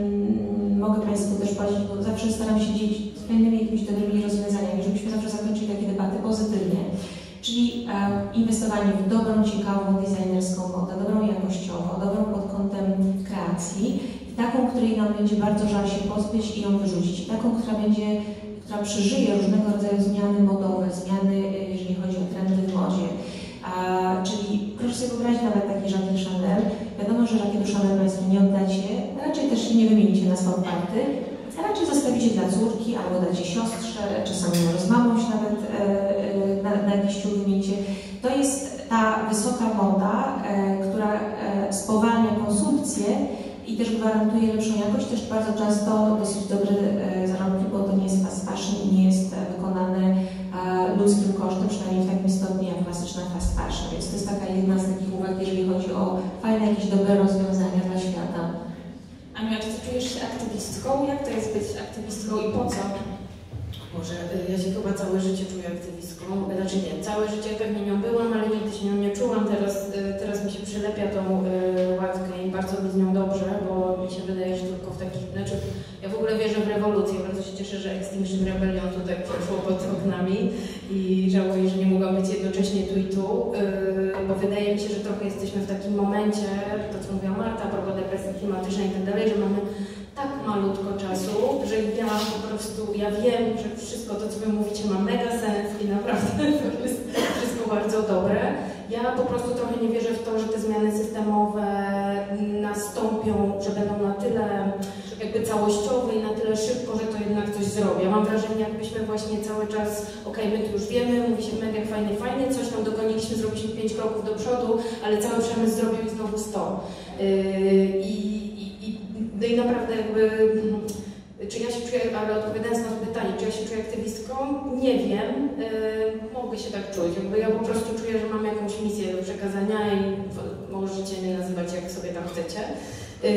um, mogę Państwu też polecić, bo zawsze staram się dzielić fajnymi jakimiś dobrymi rozwiązaniami, żebyśmy zawsze zakończyli takie debaty pozytywnie, czyli um, inwestowanie w dobrą, ciekawą, designerską modę, dobrą jakościowo, dobrą pod kątem kreacji, taką, której nam będzie bardzo żal się pozbyć i ją wyrzucić, i taką, która będzie, która przeżyje różnego rodzaju zmiany modowe, zmiany, jeżeli chodzi o trendy w modzie. A, czyli proszę sobie wyobrazić nawet taki żakiet Chanel. Wiadomo, że żakietu Chanel Państwo nie oddacie, raczej też się nie wymienicie na swą party, a raczej zostawicie dla córki, albo dacie siostrze, czasami może z mamą się nawet e, na, na jakiś ciuch wymienicie. To jest ta wysoka moda, e, która e, spowalnia konsumpcję i też gwarantuje lepszą jakość, też bardzo często dosyć dobre e, zarobki, bo to nie jest fast fashion i nie jest e, wykonane e, ludzkim kosztem, przynajmniej w takim stopniu jak klasyczna fast fashion. Więc to jest taka jedna z takich uwag, jeżeli chodzi o fajne jakieś dobre rozwiązania dla świata. Aniu, a czy ty czujesz się aktywistką? Jak to jest być aktywistką i po co? Może ja się chyba całe życie czuję aktywistką, znaczy nie, całe życie pewnie nią byłam, ale nigdy się nią nie czułam, teraz, teraz mi się przylepia tą y, łatkę i bardzo mi z nią dobrze, bo mi się wydaje, że tylko w takich, znaczy ja w ogóle wierzę w rewolucję, bardzo się cieszę, że Extinction Rebellion tutaj przeszło pod oknami i żałuję, że nie mogłam być jednocześnie tu i tu, y, bo wydaje mi się, że trochę jesteśmy w takim momencie, to co mówiła Marta, a propos depresji klimatycznej i tak dalej, że mamy tak malutko czasu, że ja po prostu, ja wiem, że wszystko to, co wy mówicie, ma mega sens i naprawdę to jest wszystko bardzo dobre. Ja po prostu trochę nie wierzę w to, że te zmiany systemowe nastąpią, że będą na tyle jakby całościowe i na tyle szybko, że to jednak coś zrobi. Ja mam wrażenie, jakbyśmy właśnie cały czas, okej, okay, my tu już wiemy, mówi się mega fajnie, fajnie, coś tam dogoniliśmy, zrobiliśmy pięć kroków do przodu, ale cały przemysł zrobił i znowu sto. Yy, i, No i naprawdę jakby, czy ja się czuję, ale odpowiadając na to pytanie, czy ja się czuję aktywistką? Nie wiem, yy, mogę się tak czuć, jakby ja po prostu czuję, że mam jakąś misję do przekazania i możecie mnie nazywać jak sobie tam chcecie. Yy,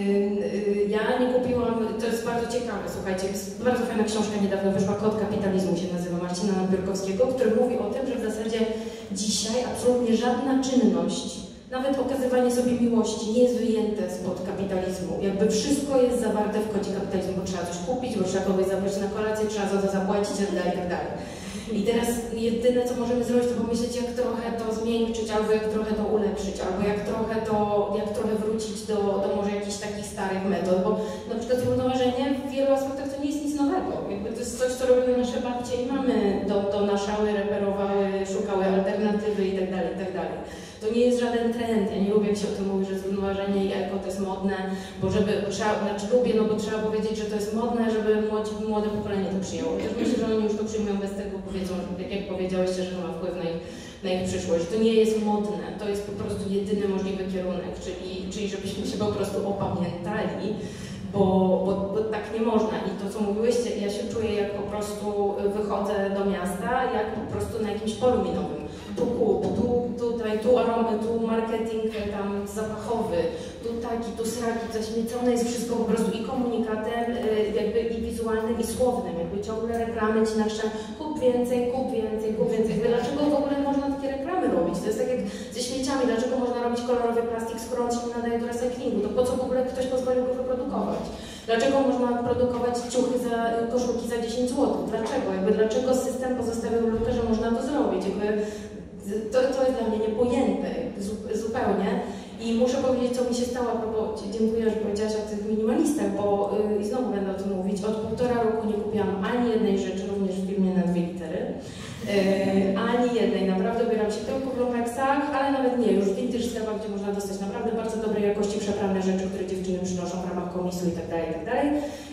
yy, ja nie kupiłam, to jest bardzo ciekawe, słuchajcie, jest bardzo fajna książka niedawno wyszła, Kod kapitalizmu się nazywa, Marcina Nadbiórkowskiego, który mówi o tym, że w zasadzie dzisiaj absolutnie żadna czynność, nawet okazywanie sobie miłości nie jest wyjęte spod kapitalizmu. Jakby wszystko jest zawarte w kodzie kapitalizmu, bo trzeba coś kupić, bo trzeba kogoś zabrać na kolację, trzeba za to zapłacić itd. itd. I teraz jedyne, co możemy zrobić, to pomyśleć, jak trochę to zmiękczyć, albo jak trochę to ulepszyć, albo jak trochę to, jak trochę wrócić do, do może jakichś takich starych metod, bo na przykład zrównoważenie w wielu aspektach to nie jest nic nowego. Jakby to jest coś, co robiły nasze babcie i mamy, do, donaszały, reperowały, szukały alternatywy itd. itd. To nie jest żaden trend, ja nie lubię, jak się o tym mówi, że zrównoważenie i eko to jest modne, bo żeby, trzeba, znaczy lubię, no bo trzeba powiedzieć, że to jest modne, żeby młodzi, młode pokolenie to przyjęło. Też myślę, że oni już to przyjmują bez tego, powiedzą, tak jak powiedziałeś, że to ma wpływ na ich, na ich przyszłość. To nie jest modne, to jest po prostu jedyny możliwy kierunek, czyli, czyli żebyśmy się po prostu opamiętali, bo, bo, bo tak nie można. I to, co mówiłyście, ja się czuję, jak po prostu wychodzę do miasta, jak po prostu na jakimś polu minowym. Tu kup, tu, tutaj, tu aromy, tu marketing tam zapachowy, tu taki, tu sraki, zaśmiecone jest wszystko po prostu i komunikatem, jakby i wizualnym, i słownym, jakby ciągle reklamy ci nakrzyczają kup więcej, kup więcej, kup więcej. Dlaczego w ogóle można takie reklamy robić? To jest tak jak ze śmieciami, dlaczego można robić kolorowy plastik, skoro on się nie nadaje do recyklingu? To po co w ogóle ktoś pozwolił go wyprodukować? Dlaczego można produkować ciuchy za, koszulki za dziesięć złotych? Dlaczego? Jakby dlaczego system pozostawił lukę, że można to zrobić? Jakby to, to jest dla mnie niepojęte zupełnie. I muszę powiedzieć, co mi się stało, bo dziękuję, że powiedziałaś o tych minimalistach, bo yy, i znowu będę o tym mówić. Od półtora roku nie kupiłam ani jednej rzeczy, również w firmie na dwie litery. Yy, ani jednej, naprawdę ubieram się tylko w lumpexach, ale nawet nie, już w vintage sklepach, gdzie można dostać naprawdę bardzo dobrej jakości przeprane rzeczy, które dziewczyny przynoszą w ramach komisu i tak dalej, i tak dalej.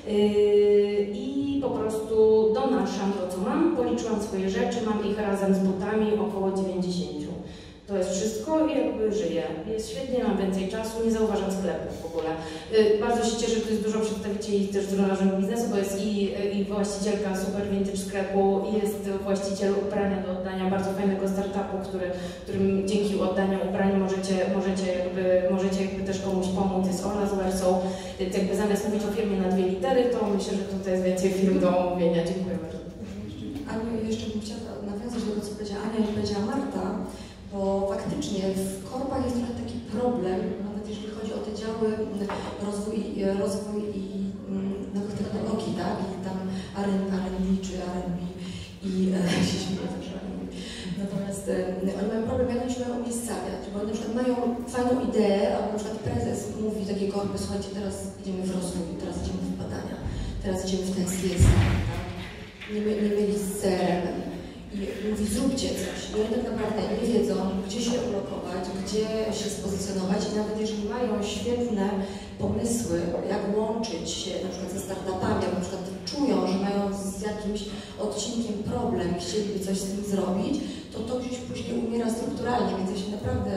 Yy, I po prostu donaszam to, co mam, policzyłam swoje rzeczy, mam ich razem z butami około dziewięćdziesiąt. To jest wszystko i jakby żyję. Jest świetnie, mam więcej czasu, nie zauważam sklepów w ogóle. Yy, bardzo się cieszę, że tu jest dużo przedstawicieli też zrównoważonego biznesu, bo jest i, i właścicielka super vintage sklepu, i jest właściciel ubrania do oddania, bardzo fajnego startupu, który, którym dzięki oddaniu ubrań możecie, możecie, jakby, możecie jakby też komuś pomóc. Jest Ola z Wersą. Jakby zamiast mówić o firmie na dwie litery, to myślę, że tutaj jest więcej firm do omówienia. Dziękuję bardzo. Aniu, jeszcze bym chciała nawiązać do tego, co powiedziała Ania i powiedziała Marta, bo faktycznie w korpach jest trochę taki problem, nawet jeżeli chodzi o te działy rozwój, rozwój i nowych technologii, tak? I tam R and D czy R and B i e, się śmieję też R and B. Natomiast e, oni mają problem, jak oni się mają umiejscawiać, bo oni na przykład mają fajną ideę, albo na przykład prezes mówi takiej korpy, słuchajcie, teraz idziemy w rozwój, teraz idziemy w badania, teraz idziemy w ten C S R, tak? Nie, nie mieli z C R M. I mówi, zróbcie coś. I oni tak naprawdę nie wiedzą, gdzie się ulokować, gdzie się spozycjonować. I nawet jeżeli mają świetne pomysły, jak łączyć się na przykład ze startupami, albo na przykład czują, że mają z jakimś odcinkiem problem i chcieliby coś z tym zrobić, to to gdzieś później umiera strukturalnie. Więc ja się naprawdę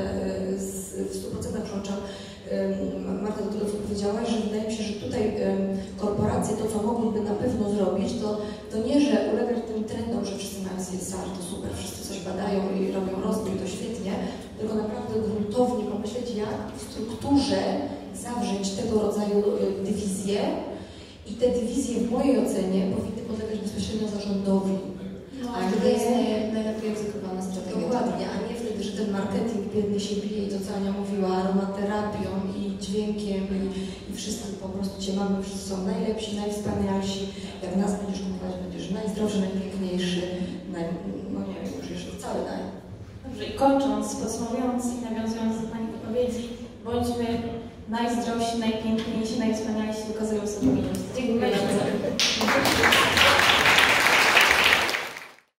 w stu procentach przyłączam, Marta, do tego, co powiedziałaś, że wydaje mi się, że tutaj korporacje, to co mogłyby na pewno zrobić, to, to nie, że ulegać tym trendom, że wszyscy mają C S R, to super, wszyscy coś badają i robią rozwój, to świetnie, tylko naprawdę gruntownie pomyśleć, jak w strukturze zawrzeć tego rodzaju dywizje i te dywizje w mojej ocenie powinny podlegać bezpośrednio zarządowi. No, a to nie jest najlepiej egzekwowana strategia. Dokładnie, a nie wtedy, że ten marketing biedny się bije i to, co Ania mówiła, aromaterapią i dźwiękiem i, i wszystkim po prostu cię mamy, wszyscy są najlepsi, najwspanialsi. Jak nas będziesz kupować, będziesz najzdrowszy, najpiękniejszy, naj, no nie wiem, już jeszcze cały naj. Dobrze, i kończąc, podsumowując i nawiązując do Pani wypowiedzi, bądźmy najzdrowsi, najpiękniejsi, najwspanialsi, tylko sobie osobą. Dziękuję bardzo.